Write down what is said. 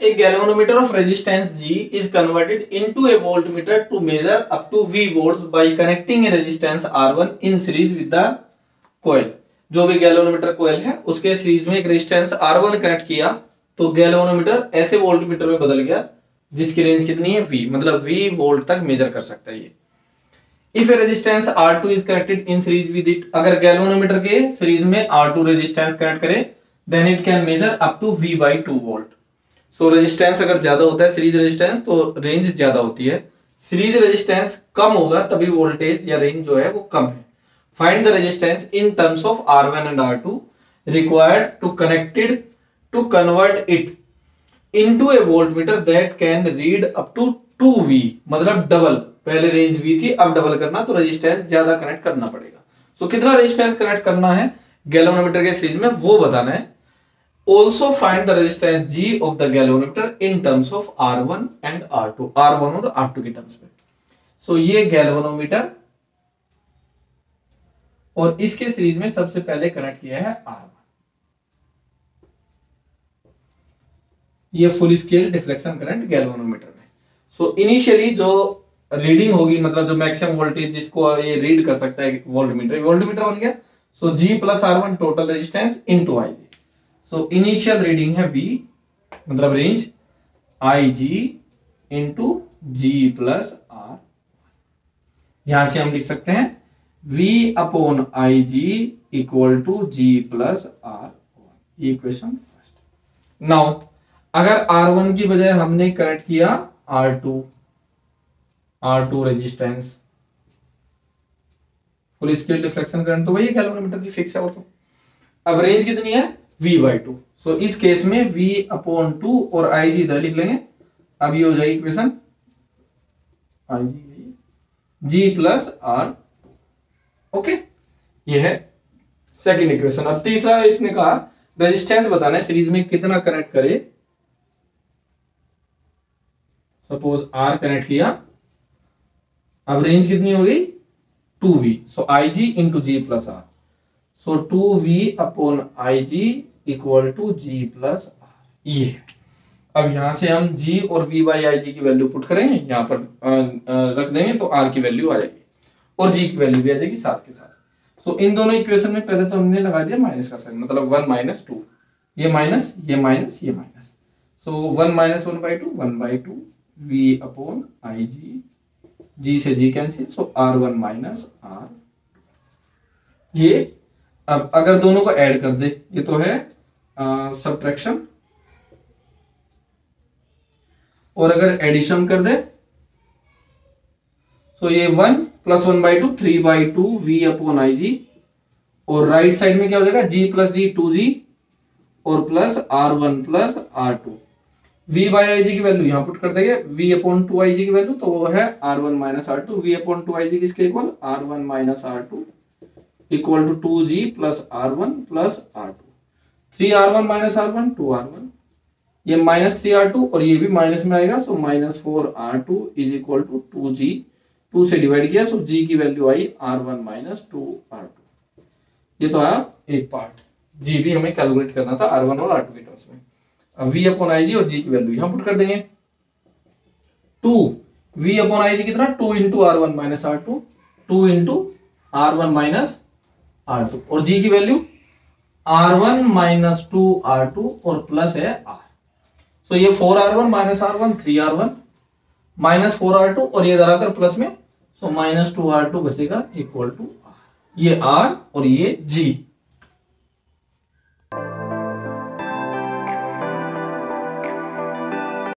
A galvanometer of resistance G is converted into a voltmeter to measure up to V volts by connecting a resistance R1 in series with the coil. जो भी galvanometer कोयल है उसके series में एक resistance R1 connect किया तो galvanometer ऐसे voltmeter में बदल गया जिसकी रेंज कितनी है V, मतलब V वोल्ट तक मेजर कर सकता है ये। If a resistance R2 is connected in series with it, अगर गैल्वेनोमीटर के सीरीज में R2 रेजिस्टेंस कनेक्ट करे then it can measure up to V by 2 volt. So resistance अगर ज्यादा होता है सीरीज रेजिस्टेंस तो रेंज ज्यादा होती है, सीरीज रेजिस्टेंस कम होगा तभी वोल्टेज या रेंज जो है वो कम है। Find the resistance in terms of R1 and R2 required to connected to convert it into a voltmeter that can read up to 2V, मतलब डबल, पहले रेंज V थी अब डबल करना तो रेजिस्टेंस ज्यादा कनेक्ट करना पड़ेगा। सो कितना रेजिस्टेंस कनेक्ट करना है गैल्वेनोमीटर के सीरीज में वो बताना है। Also find the resistance G of the galvanometer in terms of R1 and R2, R1 और R2 के टर्म्स में। सो ये गैल्वेनोमीटर और इसके सीरीज में सबसे पहले कनेक्ट किया है R1। ये full scale deflection current galvanometer में। सो इनिशियली जो रीडिंग होगी, मतलब जो मैक्सिमम वोल्टेज जिसको ये रीड कर सकता है वोल्टमीटर बन गया। So G plus R1 total resistance into IG। So initial reading है V, मतलब range IG into G plus R। यहां से हम लिख सकते हैं V upon IG equal to G plus R। ये इक्वेशन फर्स्ट। नाउ अगर R1 की बजाय हमने कनेक्ट किया R2 resistance, full scale deflection current तो वही गैल्वेनोमीटर की फिक्स है वो तो। अब रेंज कितनी है V by 2। सो इस केस में V अपॉन 2 और IG इधर लिख लेंगे। अब ये हो जाएगी equation IG G plus R। Okay, ये है सेकंड इक्वेशन। अब तीसरा इसने कहा रेजिस्टेंस बताना है सीरीज में कितना कनेक्ट करे। सपोज R कनेक्ट किया, अब रेंज कितनी हो गई 2V। So IG into G plus R। So 2V upon IG equal to G plus R। ये अब यहां से हम G और V बाई IG की वैल्यू पुट करेंगे, यहां पर रख देंगे तो R की वैल्यू आ जाएगी और G की वैल्यू भी आ जाएगी साथ के साथ। सो इन दोनों इक्वेशन में पहले तो हमने लगा दिया माइनस का साइन, मतलब 1 माइनस 2, ये माइनस ये माइनस ये minus. So 1 minus 1 by 2 1 by 2 V upon IG, G से G cancel, so R1 minus R। ये अब अगर दोनों को ऐड कर दे, ये तो है सब्ट्रैक्शन, और अगर एडिशन कर दे तो ये 1 plus 1 by 2 3 by 2 V upon IG, और राइट साइड में क्या हो जाएगा G प्लस G 2G और plus R1 plus R2। V by IG की वैल्यू यहां पुट कर देंगे, V अपॉन 2 IG की वैल्यू तो वो है R1 minus R2। V upon 2 IG किसके equal R1 minus R2 equal to 2G plus R1 plus R2। 3R1 minus R1 2R1, ये माइनस 3R2 और ये भी माइनस में आएगा, so minus 4R2 is equal to 2G, 2 से divide किया, so G की वैल्यू आई R1 माइनस 2R2। ये तो आया एक पार्ट। G भी हमें कैलकुलेट करना था R1 और R2 के टर्म्स में। अब V अपॉन IG और G की वैल्यू यहां पुट कर देंगे। 2 V अपॉन IG कितना 2 into R1 minus R2, 2 into R1 minus R2, और G की वैल्यू R1 माइनस 2R2 और प्लस है R। तो ये 4R1 minus R1 3R1 minus 4R2 और ये धराकर प्लस में, सो माइनस 2R2 बचेगा इक्वल टू R। ये R और ये G।